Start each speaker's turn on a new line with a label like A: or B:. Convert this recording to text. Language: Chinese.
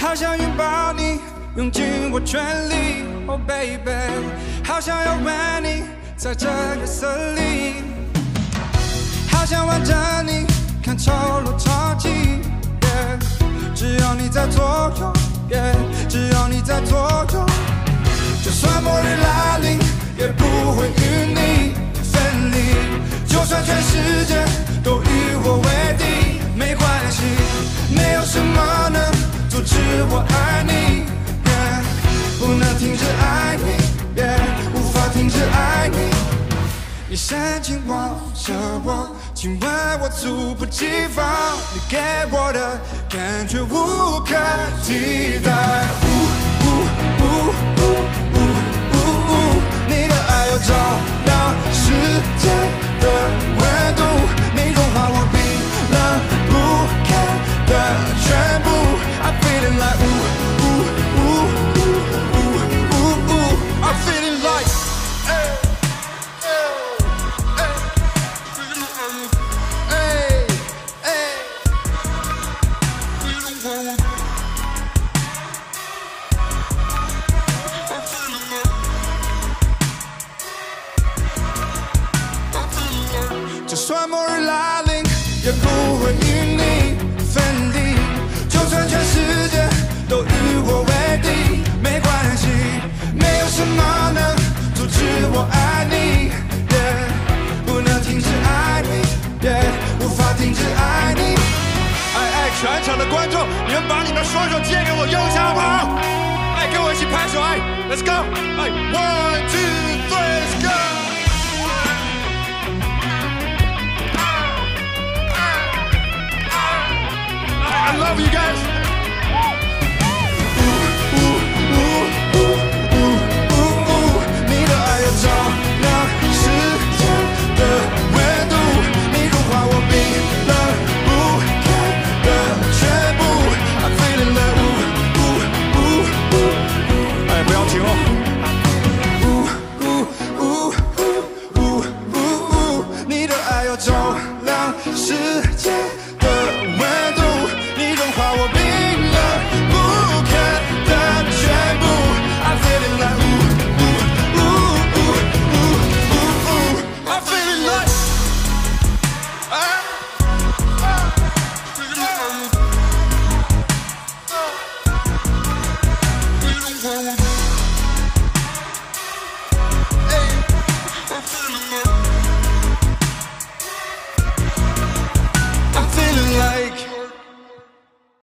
A: 好想拥抱你，用尽我全力。Oh baby， 好想要吻你，在这夜色里。好想挽着你，看潮落潮起。只要你在左右，只要你在左右，就算末日来临，也不会与你分离。就算全世界都与我为敌，没关系，没有什么能阻止我爱你。不能停止爱你，无法停止爱你。你深情望着我，亲吻我猝不及防，你给我的感觉无可替代。你的爱要照亮世界的温度，你融化我冰冷不堪的全部。I'm feeling like I'm feeling like就算末日来临，也不会与你分离。就算全世界都与我为敌，没关系，没有什么能阻止我爱你。不能停止爱你，无法停止爱你。
B: 全场的观众，你们把你们双手借给我用一下好不好？跟我一起拍手，Let's go！ 1, 2, 3, let's go！I love you guys.